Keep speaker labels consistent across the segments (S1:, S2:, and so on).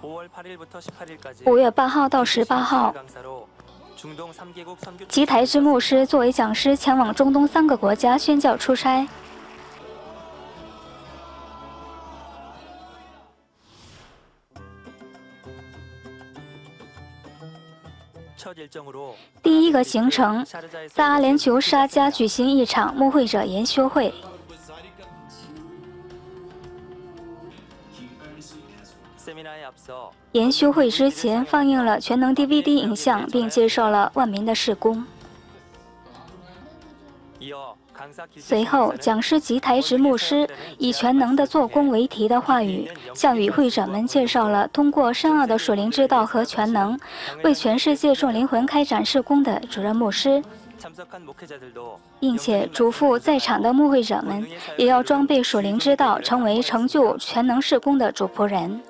S1: 5月8号到18号，吉台之牧师作为讲师前往中东3个国家宣教出差。第一个行程，在阿联酋沙迦举行一场牧会者研修会。研修会之前放映了全能 DVD 影像，并接受了万民的事工。随后，讲师吉台直牧师以全能的做工为题的话语，向与会者们介绍了通过深奥的属灵之道和全能，为全世界众灵魂开展事工的主任牧师，并且嘱咐在场的牧会者们也要装备属灵之道，成为成就全能事工的主仆人。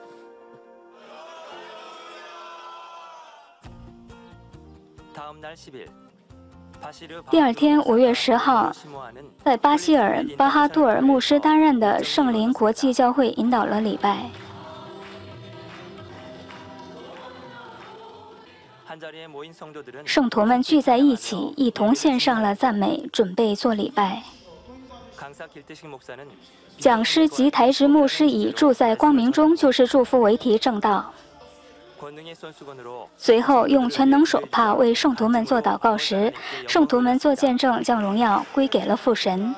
S1: 第二天5月10号，在巴希尔·巴哈杜尔牧师担任的圣灵国际教会引导了礼拜。圣徒们聚在一起，一同献上了赞美，准备做礼拜。讲师吉台直牧师以住在光明中就是祝福为题正道。随后用全能手帕为圣徒们做祷告时，圣徒们做见证，将荣耀归给了父神。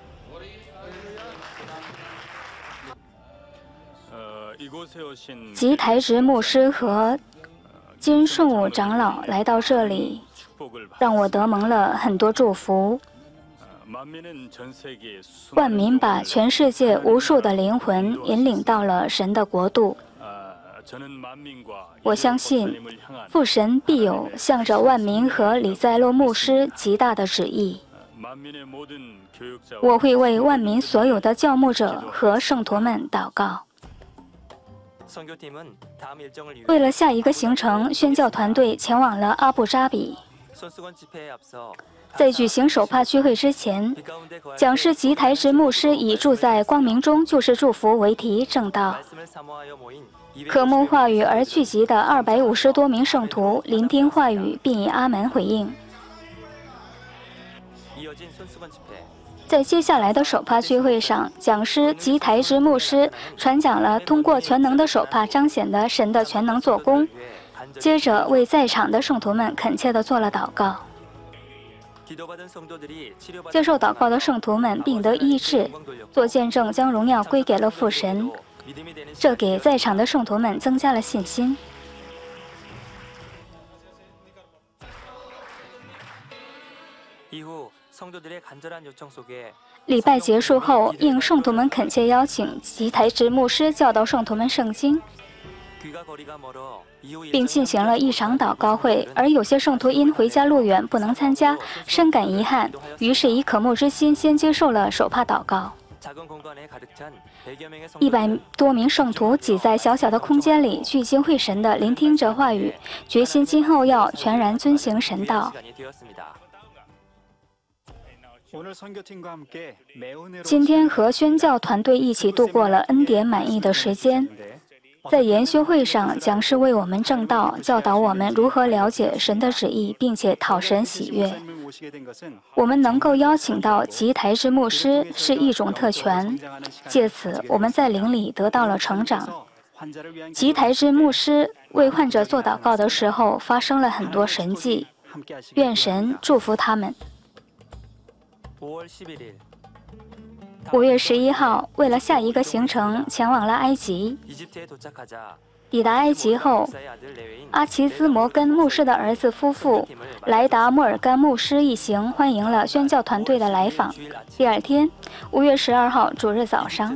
S1: 吉台直牧师和金顺武长老来到这里，让我得蒙了很多祝福。万民把全世界无数的灵魂引领到了神的国度。我相信父神必有向着万民和李在洛牧师极大的旨意。我会为万民所有的教牧者和圣徒们祷告。为了下一个行程，宣教团队前往了阿布扎比。在举行首帕聚会之前，讲师吉台直牧师以住在光明中就是祝福为题正道。渴慕话语而聚集的250多名圣徒聆听话语，并以阿门回应。在接下来的手帕聚会上，讲师吉台直牧师传讲了通过全能的手帕彰显的神的全能做工，接着为在场的圣徒们恳切地做了祷告。接受祷告的圣徒们并得医治，做见证将荣耀归给了父神。这给在场的圣徒们增加了信心。礼拜结束后，应圣徒们恳切邀请，吉台直牧师教导圣徒们圣经，并进行了一场祷告会。而有些圣徒因回家路远不能参加，深感遗憾，于是以渴慕之心先接受了手帕祷告。100多名圣徒挤在小小的空间里，聚精会神地聆听着话语，决心今后要全然遵行神道。今天和宣教团队一起度过了恩典满意的时间。在研修会上，讲师为我们正道，教导我们如何了解神的旨意，并且讨神喜悦。我们能够邀请到吉台直牧师是一种特权，借此我们在灵里得到了成长。吉台直牧师为患者做祷告的时候，发生了很多神迹，愿神祝福他们。5月11号，为了下一个行程，前往了埃及。抵达埃及后，阿奇斯·摩根牧师的儿子夫妇莱达·莫尔干牧师一行欢迎了宣教团队的来访。第二天，5月12号主日早上，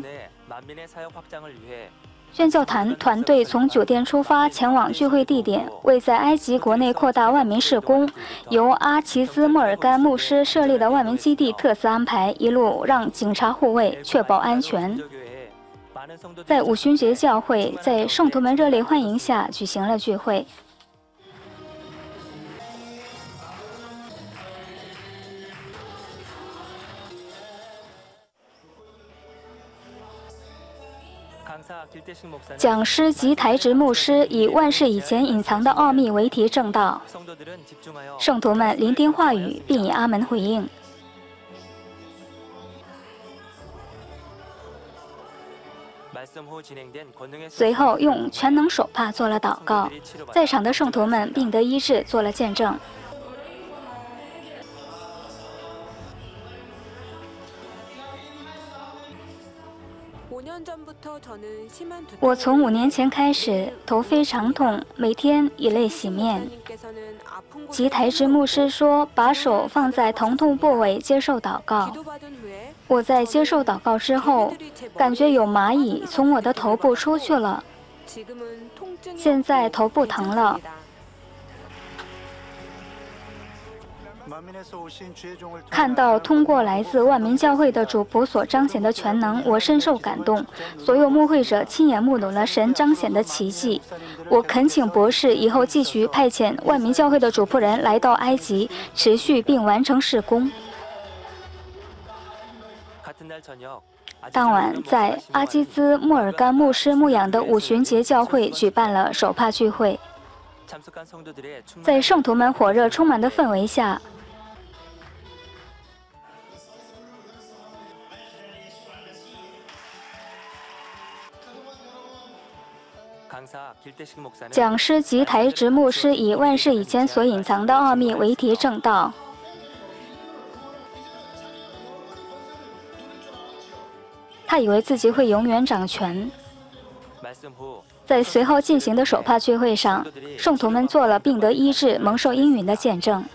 S1: 宣教团队从酒店出发，前往聚会地点，为在埃及国内扩大万民事工，由阿奇斯·莫尔干牧师设立的万民基地特此安排，一路让警察护卫，确保安全。在五旬节教会，在圣徒们热烈欢迎下举行了聚会。 讲师及台直牧师以万世以前隐藏的奥秘为题正道，圣徒们聆听话语，并以阿门回应。随后用全能手帕做了祷告，在场的圣徒们病得医治，做了见证。我从5年前开始头非常痛，每天以泪洗面。及台直牧师说，把手放在疼痛部位接受祷告。我在接受祷告之后，感觉有蚂蚁从我的头部出去了，现在头不疼了。看到通过来自万民教会的主仆所彰显的全能，我深受感动。所有牧会者亲眼目睹了神彰显的奇迹。我恳请博士以后继续派遣万民教会的主仆人来到埃及，持续并完成事工。当晚，在阿基兹莫尔干牧师牧养的五旬节教会举办了手帕聚会。在圣徒们火热充满的氛围下，讲师及台直牧师以万世以前所隐藏的奥秘为题正道。他以为自己会永远掌权。在随后进行的手帕聚会上，圣徒们做了病得医治、蒙受应允的见证。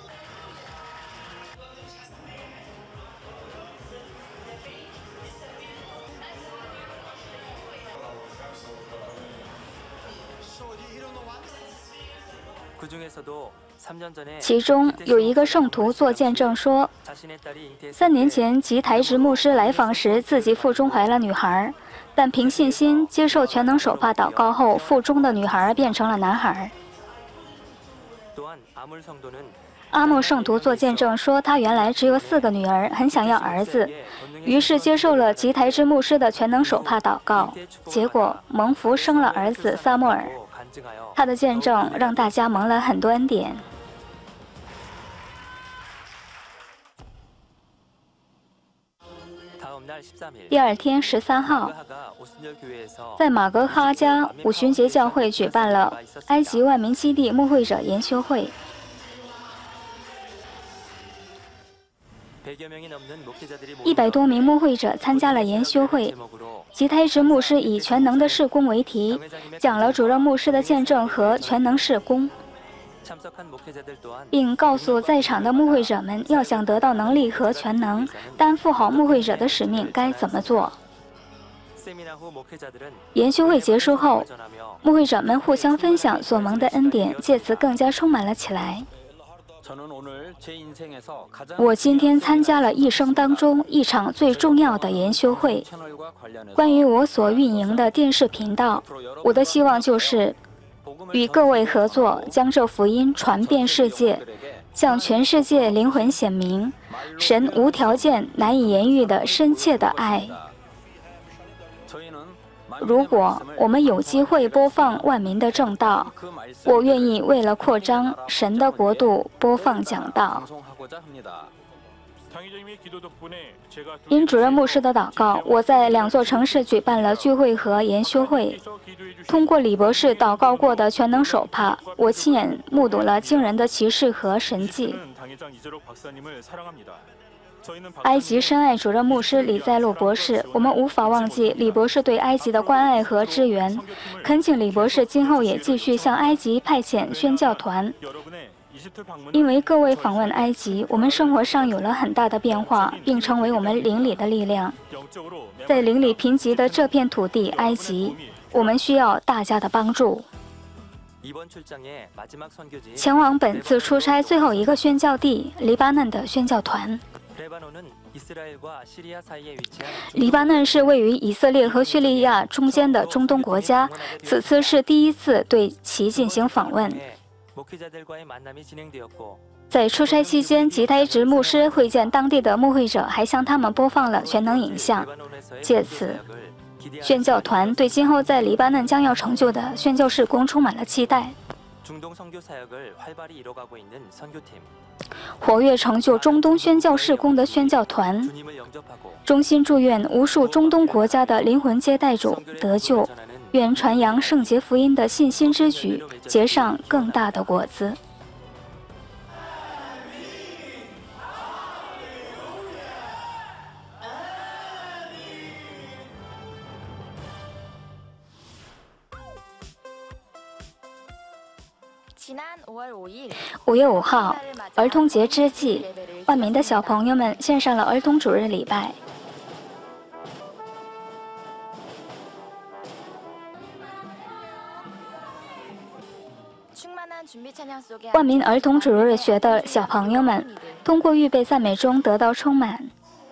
S1: 其中有一个圣徒做见证说，3年前及台直牧师来访时，自己腹中怀了女孩，但凭信心接受全能手帕祷告后，腹中的女孩变成了男孩。阿莫圣徒做见证说，他原来只有4个女儿，很想要儿子，于是接受了及台直牧师的全能手帕祷告，结果蒙福生了儿子撒母耳。他的见证让大家蒙了很多恩典。第2天13号，在马格哈加五旬节教会举办了埃及万民基地牧会者研修会。100多名牧会者参加了研修会。及台直牧师以全能的事工为题，讲了主任牧师的见证和全能事工，并告诉在场的牧会者们，要想得到能力和全能，担负好牧会者的使命该怎么做。研修会结束后，牧会者们互相分享所蒙的恩典，借此更加充满了起来。我今天参加了一生当中一场最重要的研修会，关于我所运营的电视频道。我的希望就是与各位合作，将这福音传遍世界，向全世界灵魂显明神无条件、难以言喻的深切的爱。如果我们有机会播放万民的正道，我愿意为了扩张神的国度播放讲道。因主任牧师的祷告，我在2座城市举办了聚会和研修会。通过李博士祷告过的全能手帕，我亲眼目睹了惊人的奇事和神迹。埃及深爱主任牧师李在禄博士，我们无法忘记李博士对埃及的关爱和支援，恳请李博士今后也继续向埃及派遣宣教团。因为各位访问埃及，我们生活上有了很大的变化，并成为我们灵里的力量。在灵里贫瘠的这片土地埃及，我们需要大家的帮助。前往本次出差最后一个宣教地黎巴嫩的宣教团。黎巴嫩是位于以色列和叙利亚中间的中东国家，此次是第1次对其进行访问。在出差期间，及台直牧师会见当地的牧会者，还向他们播放了全能影像，借此宣教团对今后在黎巴嫩将要成就的宣教事工充满了期待。活跃成就中东宣教事工的宣教团，衷心祝愿无数中东国家的灵魂接待主得救，愿传扬圣洁福音的信心之举结上更大的果子。5月5号，儿童节之际，万民的小朋友们献上了儿童主日礼拜。万民儿童主日学的小朋友们，通过预备赞美中得到充满，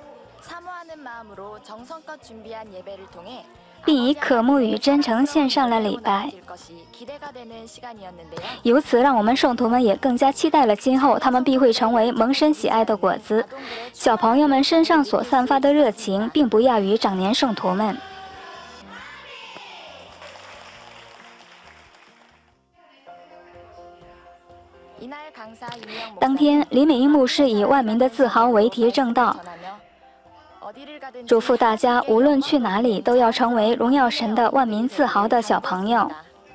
S1: 并以渴慕与真诚献上了礼拜。由此，让我们圣徒们也更加期待了今后他们必会成为蒙神喜爱的果子。小朋友们身上所散发的热情，并不亚于长年圣徒们。当天，李美英牧师以万民的自豪为题正道，嘱咐大家无论去哪里都要成为荣耀神的万民自豪的小朋友。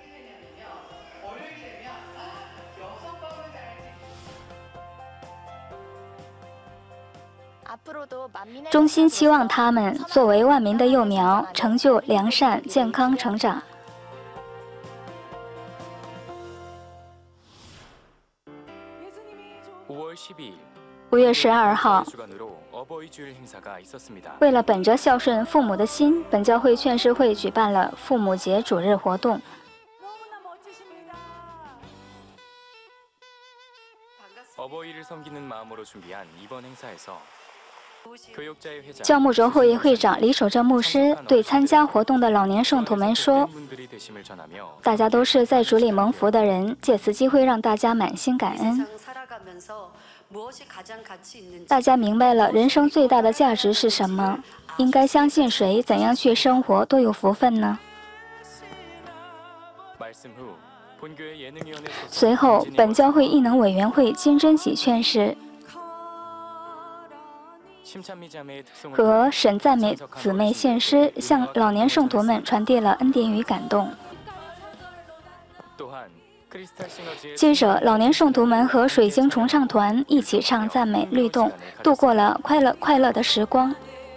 S1: 衷心期望他们作为万民的幼苗，成就良善、健康成长。5月12号，为了本着孝顺父母的心，本教会劝世会举办了父母节主日活动。教牧者会议会长李守正牧师对参加活动的老年圣徒们说：“大家都是在主里蒙福的人，借此机会让大家满心感恩。大家明白了人生最大的价值是什么，应该相信谁，怎样去生活都有福分呢？”随后，本教会艺能委员会金珍喜劝世和沈赞美姊妹献诗，向老年圣徒们传递了恩典与感动。接着，老年圣徒们和水晶重唱团一起唱赞美律动，度过了快乐的时光。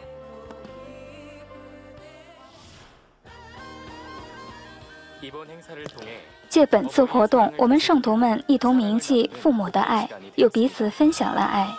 S1: 借本次活动，我们圣徒们一同铭记父母的爱，又彼此分享了爱。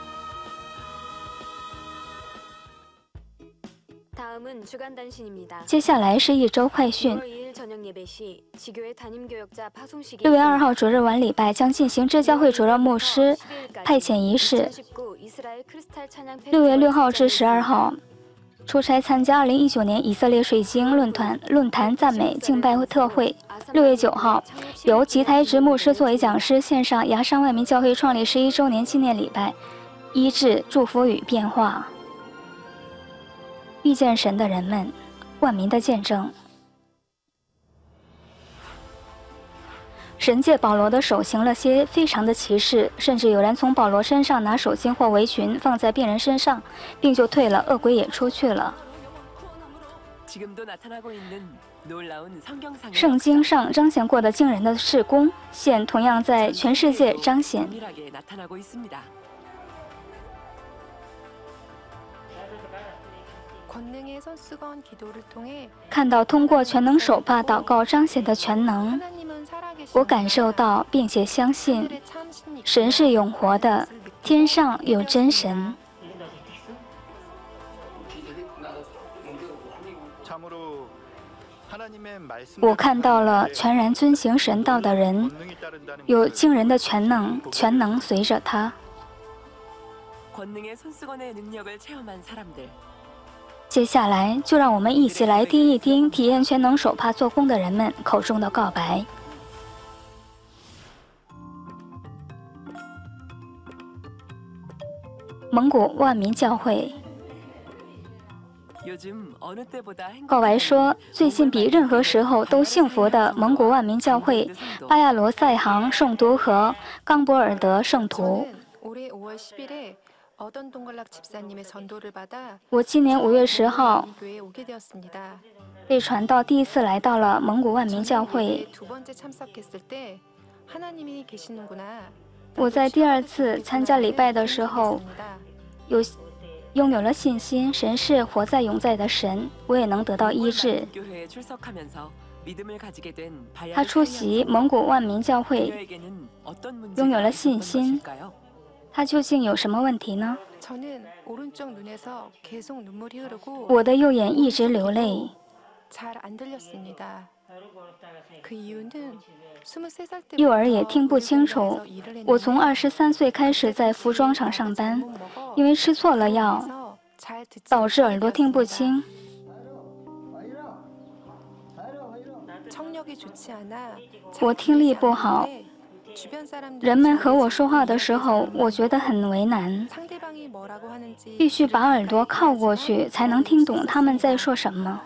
S1: 接下来是一周快讯。6月2号主日晚礼拜将进行至教会主任牧师派遣仪式。6月6号至12号出差参加2019年以色列水晶论坛赞美敬拜特会。6月9号由吉台直牧师作为讲师，献上牙商万民教会创立11周年纪念礼拜，医治、祝福与变化。遇见神的人们，万民的见证。神借保罗的手行了些非常的奇事，甚至有人从保罗身上拿手巾或围裙放在病人身上，病就退了，恶鬼也出去了。圣经上彰显过的惊人的事工，现同样在全世界彰显。看到通过全能手帕祷告彰显的全能，我感受到并且相信神是永活的，天上有真神。我看到了全然遵行神道的人，有惊人的全能随着他。接下来，就让我们一起来听一听体验全能手帕做工的人们口中的告白。蒙古万民教会告白说，最近比任何时候都幸福的蒙古万民教会巴亚罗赛杭圣徒和冈博尔德圣徒。我今年5月10号被传道，第一次来到了蒙古万民教会。我在第2次参加礼拜的时候，拥有了信心，神是活在永在的神，我也能得到医治。他出席蒙古万民教会，拥有了信心。他究竟有什么问题呢？我的右眼一直流泪。右耳也听不清楚。我从23岁开始在服装厂上班，因为吃错了药，导致耳朵听不清。我听力不好，人们和我说话的时候，我觉得很为难，必须把耳朵靠过去才能听懂他们在说什么，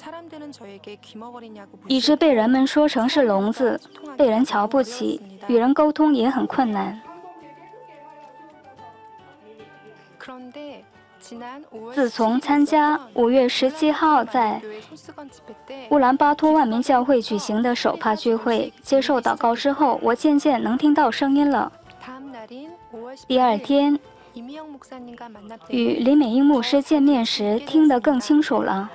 S1: 以致被人们说成是聋子，被人瞧不起，与人沟通也很困难。自从参加5月17号在乌兰巴托万民教会举行的首帕聚会，接受祷告之后，我渐渐能听到声音了。第2天与李美英牧师见面时，听得更清楚了。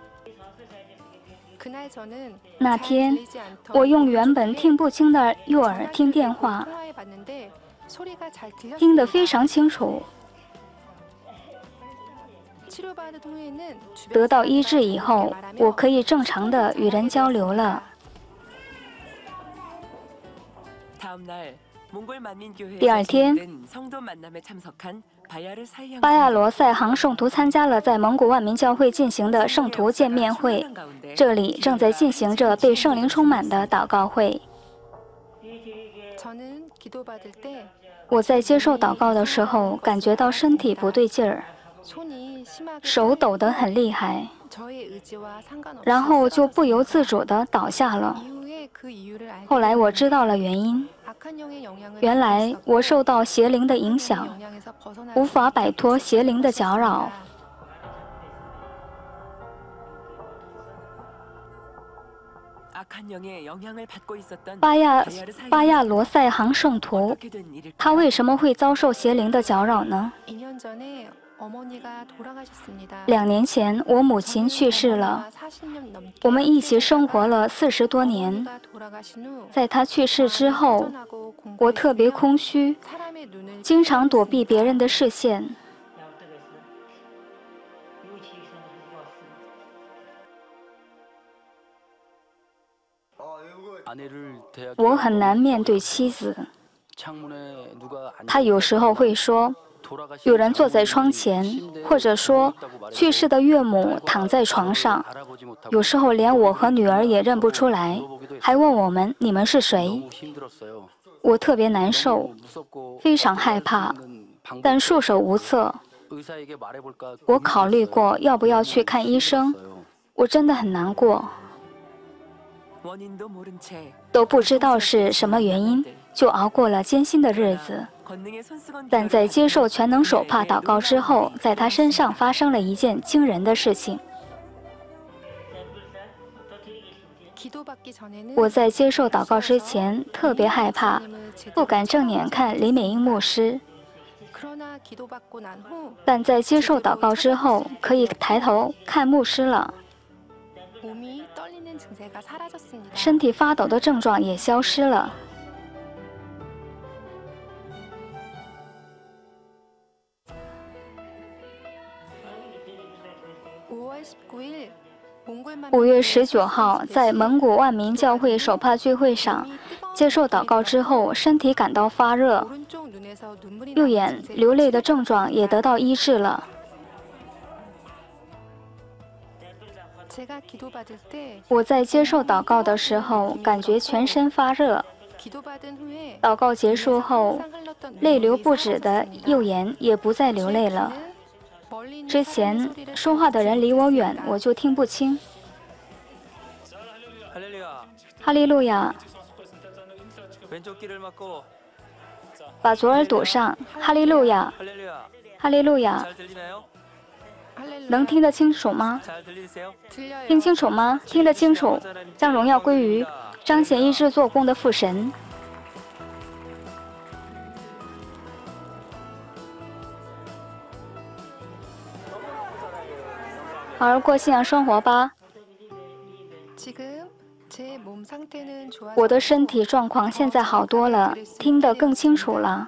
S1: 那天我用原本听不清的右耳听电话，听得非常清楚。得到医治以后，我可以正常的与人交流了。第2天，巴亚罗赛杭圣徒参加了在蒙古万民教会进行的圣徒见面会，这里正在进行着被圣灵充满的祷告会。我在接受祷告的时候，感觉到身体不对劲儿，手抖得很厉害，然后就不由自主地倒下了。后来我知道了原因，原来我受到邪灵的影响，无法摆脱邪灵的搅扰。巴亚罗赛杭圣徒，他为什么会遭受邪灵的搅扰呢？2年前，我母亲去世了，我们一起生活了40多年。在她去世之后，我特别空虚，经常躲避别人的视线。我很难面对妻子，她有时候会说，有人坐在窗前，或者说去世的岳母躺在床上，有时候连我和女儿也认不出来，还问我们你们是谁。我特别难受，非常害怕，但束手无策。我考虑过要不要去看医生，我真的很难过，都不知道是什么原因，就熬过了艰辛的日子。但在接受全能手帕祷告之后，在他身上发生了一件惊人的事情。我在接受祷告之前特别害怕，不敢正眼看李美英牧师，但在接受祷告之后，可以抬头看牧师了，身体发抖的症状也消失了。5月19号，在蒙古万民教会首帕聚会上，接受祷告之后，身体感到发热，右眼流泪的症状也得到医治了。我在接受祷告的时候，感觉全身发热。祷告结束后，泪流不止的右眼也不再流泪了。 之前说话的人离我远，我就听不清。哈利路亚，把左耳堵上。哈利路亚，哈利路亚，能听得清楚吗？听清楚吗？听得清楚。将荣耀归于彰显医治做工的父神。好好过信仰生活吧。我的身体状况现在好多了，听得更清楚了。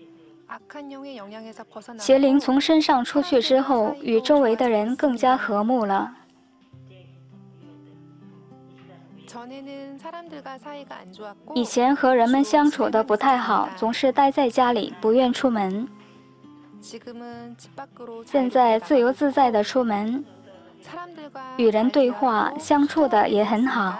S1: 邪灵从身上出去之后，与周围的人更加和睦了。以前和人们相处的不太好，总是待在家里，不愿出门。现在自由自在的出门，与人对话，相处的也很好。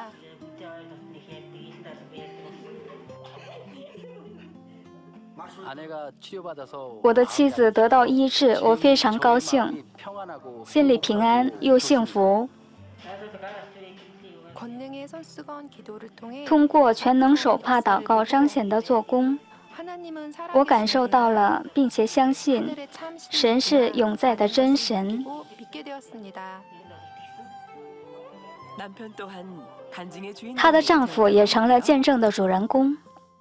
S1: 我的妻子得到医治，我非常高兴，心里平安又幸福。通过全能手帕祷告彰显的做工，我感受到了，并且相信神是永在的真神。她的丈夫也成了见证的主人公。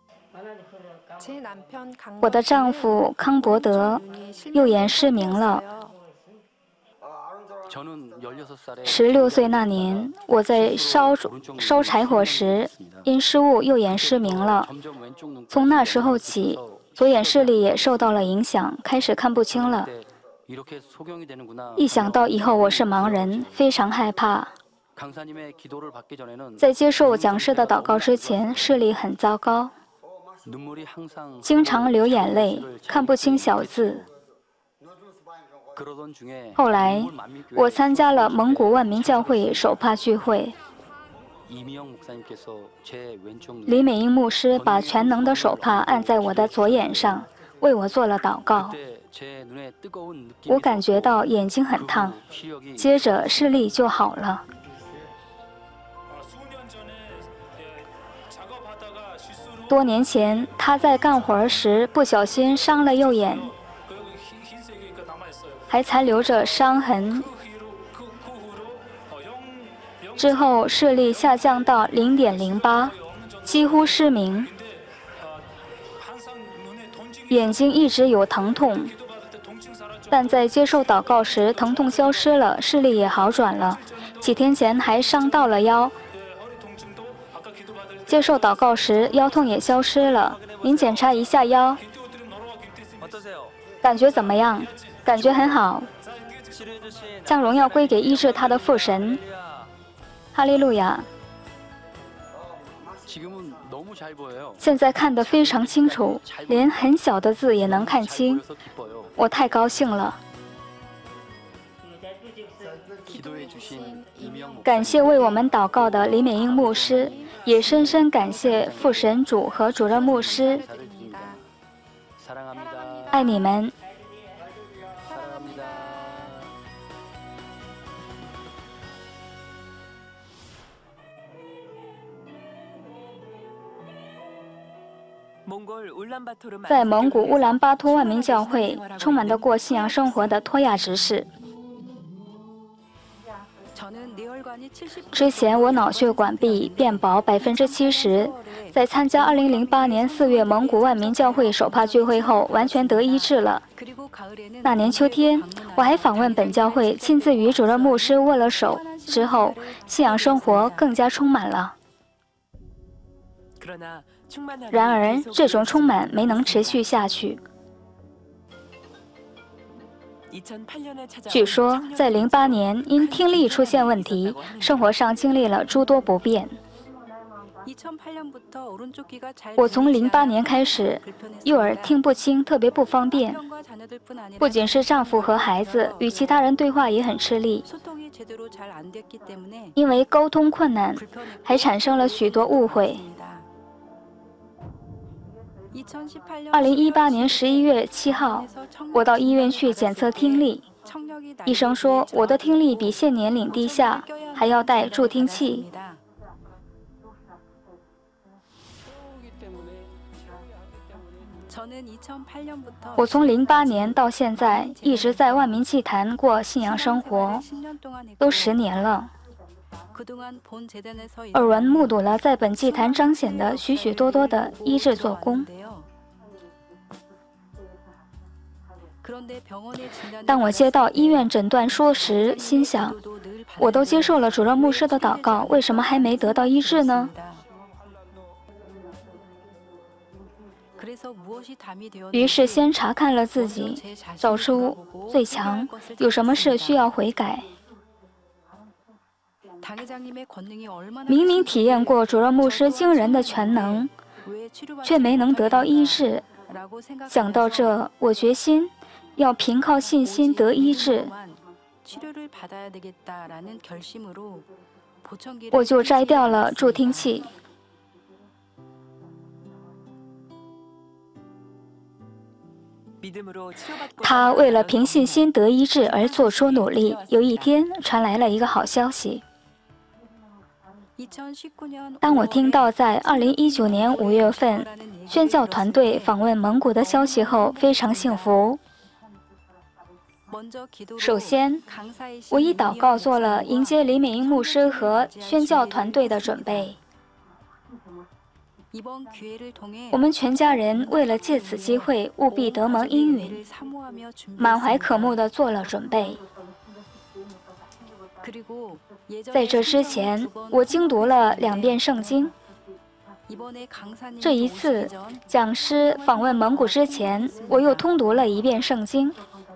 S1: 我的丈夫康伯德右眼失明了。16岁那年，我在烧柴火时，因失误右眼失明了。从那时候起，左眼视力也受到了影响，开始看不清了。一想到以后我是盲人，非常害怕。在接受讲师的祷告之前，视力很糟糕，经常流眼泪，看不清小字。后来，我参加了蒙古万民教会手帕聚会。李美英牧师把全能的手帕按在我的左眼上，为我做了祷告。我感觉到眼睛很烫，接着视力就好了。多年前，他在干活时不小心伤了右眼，还残留着伤痕。之后视力下降到0.08，几乎失明。眼睛一直有疼痛，但在接受祷告时，疼痛消失了，视力也好转了。几天前还伤到了腰，接受祷告时腰痛也消失了。您检查一下腰，感觉怎么样？感觉很好。将荣耀归给医治他的父神。哈利路亚！现在看得非常清楚，连很小的字也能看清，我太高兴了。感谢为我们祷告的李美英牧师，也深深感谢父神主和主任牧师。爱你们。在蒙古乌兰巴托万民教会，充满着过信仰生活的托亚执事。之前我脑血管壁变薄70%，在参加2008年4月蒙古万民教会手帕聚会后，完全得医治了。那年秋天，我还访问本教会，亲自与主任牧师握了手，之后信仰生活更加充满了。然而，这种充满没能持续下去。据说，在08年因听力出现问题，生活上经历了诸多不便。我从08年开始，右耳听不清，特别不方便。不仅是丈夫和孩子，与其他人对话也很吃力。因为沟通困难，还产生了许多误会。2018年11月7号，我到医院去检测听力， 医生说我的听力比现年龄低下，还要戴助听器。我从08年到现在一直在万民祭坛过信仰生活，都10年了。耳闻目睹了在本祭坛彰显的许许多多的医治做工。当我接到医院诊断书时，心想，我都接受了主任牧师的祷告，为什么还没得到医治呢？于是先查看了自己，找出最强，有什么事需要悔改。明明体验过主任牧师惊人的全能，却没能得到医治。想到这，我决心要凭靠信心得医治。我就摘掉了助听器。他为了凭信心得医治而做出努力。有一天传来了一个好消息。当我听到在2019年5月份宣教团队访问蒙古的消息后，非常幸福。首先，我以祷告做了迎接李美英牧师和宣教团队的准备。我们全家人为了借此机会务必得蒙应允，满怀渴慕地做了准备。在这之前，我精读了2遍圣经。这一次讲师访问蒙古之前，我又通读了1遍圣经，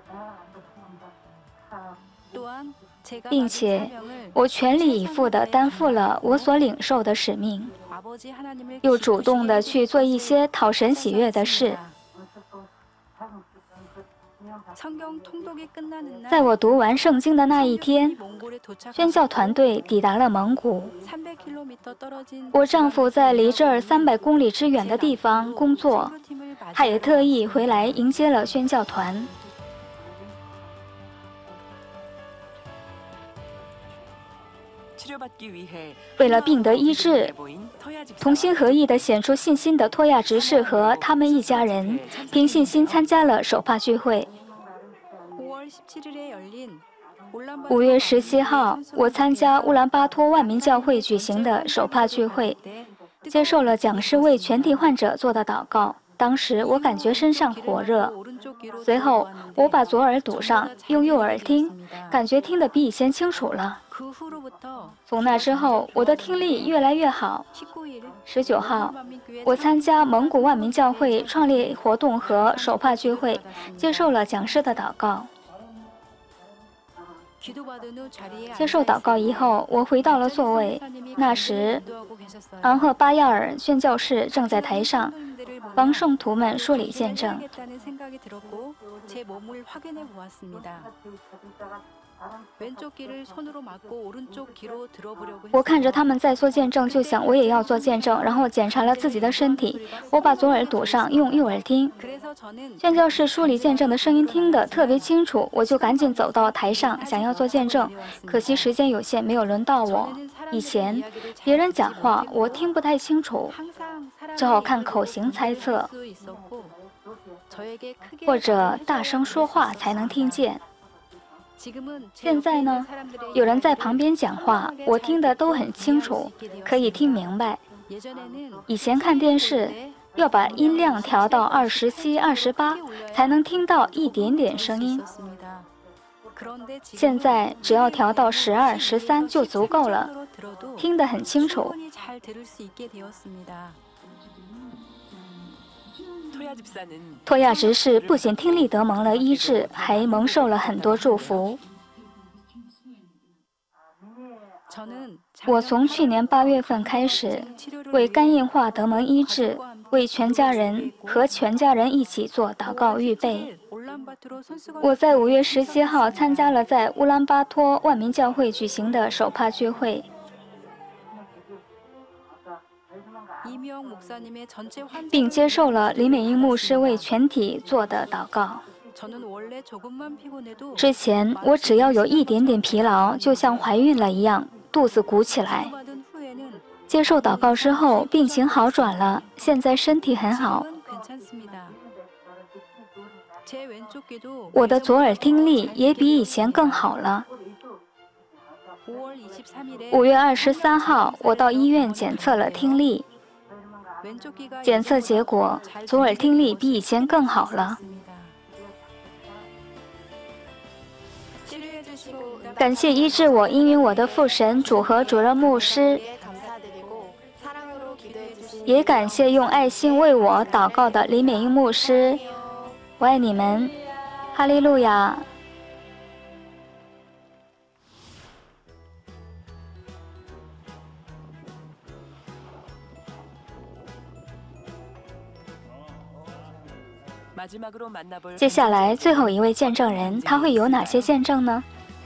S1: 并且我全力以赴地担负了我所领受的使命，又主动地去做一些讨神喜悦的事。在我读完圣经的那一天，宣教团队抵达了蒙古。我丈夫在离这儿300公里之远的地方工作，他也特意回来迎接了宣教团。为了病得医治，同心合意地显出信心的托亚执事和他们一家人，凭信心参加了手帕聚会。5月17号，我参加乌兰巴托万民教会举行的手帕聚会，接受了讲师为全体患者做的祷告。当时我感觉身上火热，随后我把左耳堵上，用右耳听，感觉听得比以前清楚了。从那之后，我的听力越来越好。19号，我参加蒙古万民教会创立活动和手帕聚会，接受了讲师的祷告。接受祷告以后，我回到了座位。那时，昂赫巴亚尔宣教士正在台上帮圣徒们梳理见证。我看着他们在做见证，就想我也要做见证，然后检查了自己的身体。我把左耳堵上，用右耳听。宣教士梳理见证的声音听得特别清楚，我就赶紧走到台上，想要做见证。可惜时间有限，没有轮到我。以前别人讲话我听不太清楚，只好看口型猜测，或者大声说话才能听见。现在呢，有人在旁边讲话，我听得都很清楚，可以听明白。以前看电视要把音量调到27、28才能听到一点点声音，现在只要调到12、13就足够了，听得很清楚。托亚执事不仅听力得蒙了医治，还蒙受了很多祝福。我从去年8月份开始，为肝硬化得蒙医治，为全家人一起做祷告预备。我在5月17号参加了在乌兰巴托万民教会举行的手帕聚会，并接受了李美英牧师为全体做的祷告。 之前我只要有一点点疲劳，就像怀孕了一样，肚子鼓起来。接受祷告之后，病情好转了，现在身体很好。我的左耳听力也比以前更好了。5月23号，我到医院检测了听力，检测结果左耳听力比以前更好了。感谢医治我应允我的父神主和主任牧师，也感谢用爱心为我祷告的李美英牧师。我爱你们，哈利路亚。接下来最后一位见证人，他会有哪些见证呢？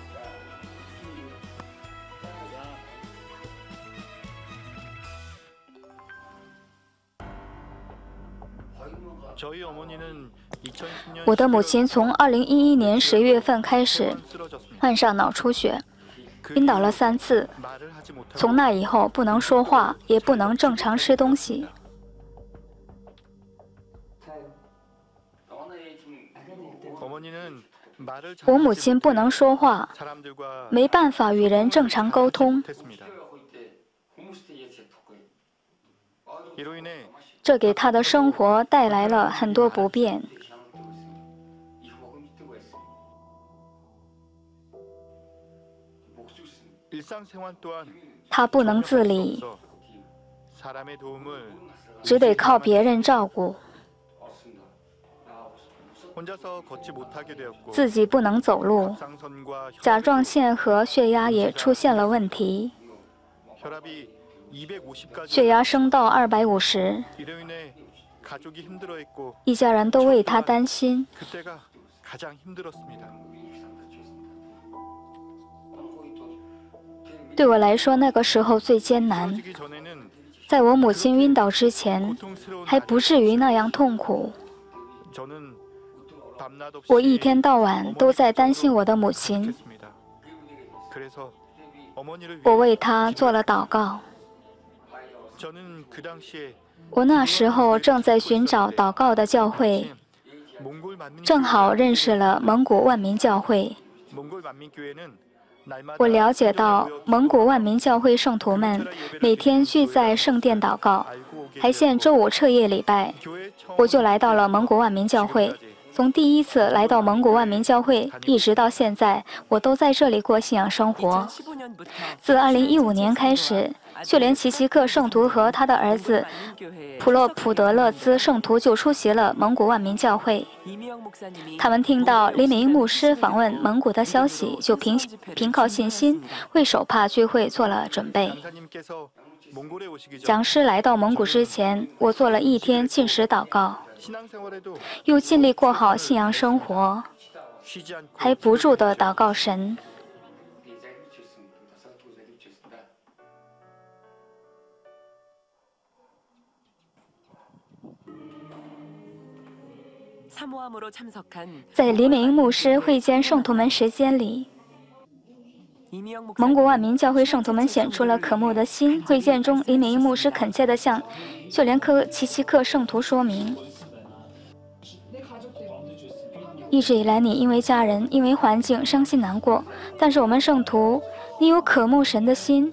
S1: 我的母亲从2011年11月份开始患上脑出血，晕倒了3次，从那以后不能说话，也不能正常吃东西。我母亲不能说话，没办法与人正常沟通，这给她的生活带来了很多不便。她不能自理，只得靠别人照顾。自己不能走路，甲状腺和血压也出现了问题，血压升到250，一家人都为他担心。对我来说，那个时候最艰难。在我母亲晕倒之前，还不至于那样痛苦。我一天到晚都在担心我的母亲，我为她做了祷告。我那时候正在寻找祷告的教会，正好认识了蒙古万民教会。我了解到蒙古万民教会圣徒们每天聚在圣殿祷告，还献周5彻夜礼拜。我就来到了蒙古万民教会。从第一次来到蒙古万民教会一直到现在，我都在这里过信仰生活。自2015年开始，就连齐齐克圣徒和他的儿子普洛普德勒兹圣徒就出席了蒙古万民教会。他们听到李美英牧师访问蒙古的消息，就凭靠信心为手帕聚会做了准备。讲师来到蒙古之前，我做了1天禁食祷告，又尽力过好信仰生活，还不住地祷告神。在李美英牧师会见圣徒们时间里，蒙古万民教会圣徒们显出了渴慕的心。会见中，李美英牧师恳切地向就连齐齐克圣徒说明，一直以来你因为家人、因为环境伤心难过，但是我们圣徒，你有渴慕神的心，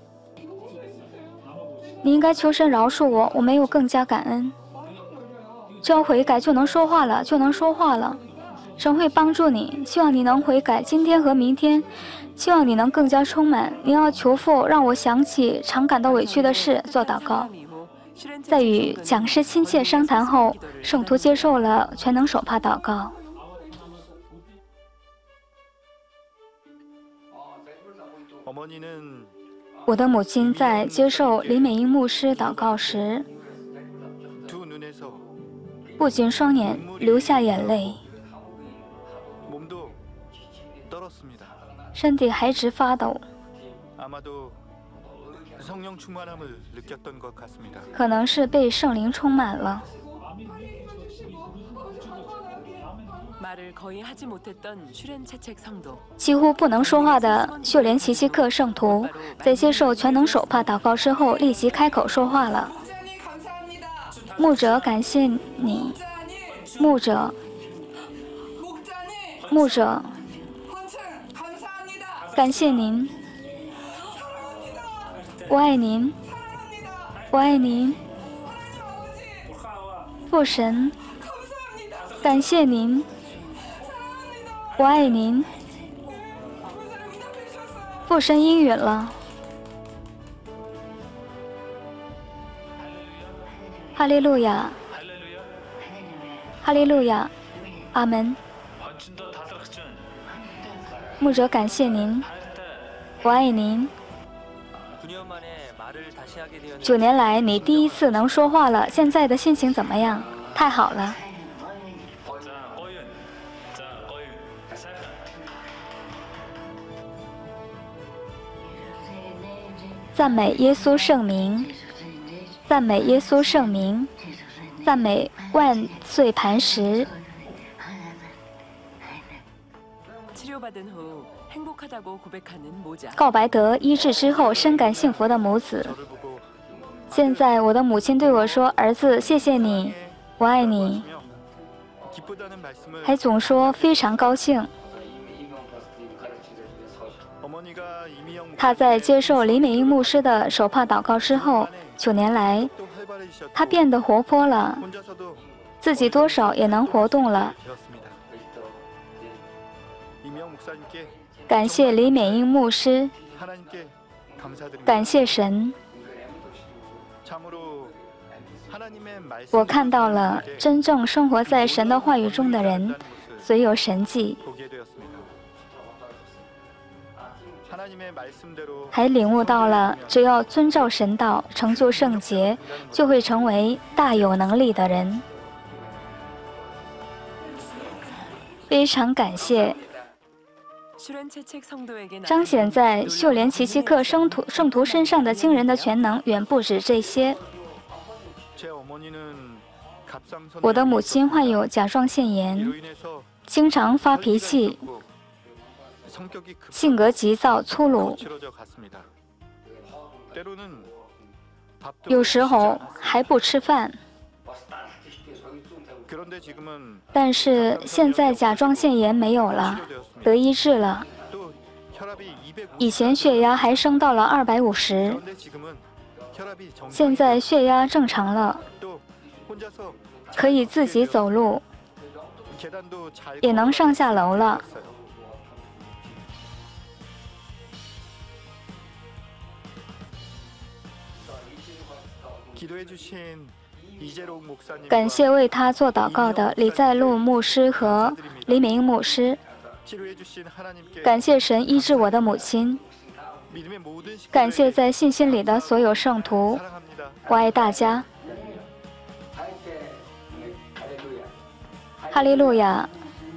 S1: 你应该求神饶恕我，我没有更加感恩。只要悔改就能说话了，就能说话了。神会帮助你，希望你能悔改，今天和明天，希望你能更加充满。你要求父让我想起常感到委屈的事，做祷告。在与讲师亲切商谈后，圣徒接受了全能手帕祷告。我的母亲在接受李美英牧师祷告时，不仅双眼流下眼泪，身体还直发抖，可能是被圣灵充满了。 几乎不能说话的秀莲奇奇克圣徒，在接受全能手帕祷告之后，立即开口说话了。牧者，感谢你，牧者，感谢您，我爱您，我爱您，父神，感谢您，我爱您。父神应允了。哈利路亚，哈利路亚，阿门。牧者，感谢您，我爱您。9年来，你第一次能说话了，现在的心情怎么样？太好了。赞美耶稣圣名，赞美耶稣圣名，赞美万岁磐石。告白得医治之后，深感幸福的母子。现在我的母亲对我说：“儿子，谢谢你，我爱你。”还总说非常高兴。他在接受李美英牧师的手帕祷告之后，9年来，他变得活泼了，自己多少也能活动了。感谢李美英牧师，感谢神。我看到了真正生活在神的话语中的人，虽有神迹。还领悟到了，只要遵照神道，成就圣洁，就会成为大有能力的人。非常感谢。彰显在秀莲奇奇克圣徒身上的惊人的全能，远不止这些。我的母亲患有甲状腺炎，经常发脾气，性格急躁粗鲁，有时候还不吃饭。但是现在甲状腺炎没有了，得医治了。以前血压还升到了250，现在血压正常了，可以自己走路，也能上下楼了。感谢为他做祷告的李在禄牧师和李美英牧师。感谢神医治我的母亲。感谢在信心里的所有圣徒，我爱大家。哈利路亚。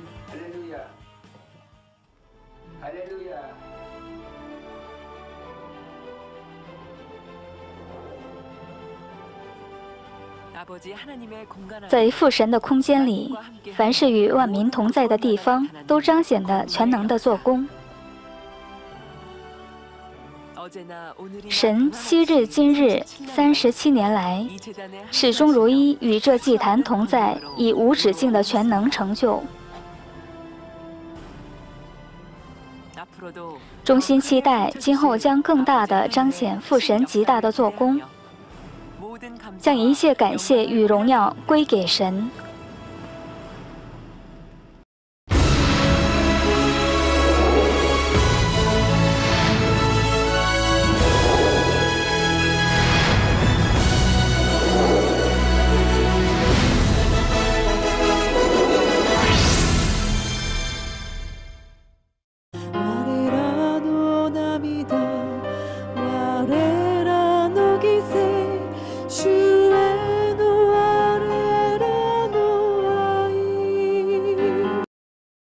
S1: 在父神的空间里，凡是与万民同在的地方，都彰显的全能的做工。神昔日今日37年来，始终如一与这祭坛同在，以无止境的全能成就。衷心期待今后将更大的彰显父神极大的做工。将一切感谢与荣耀归给神。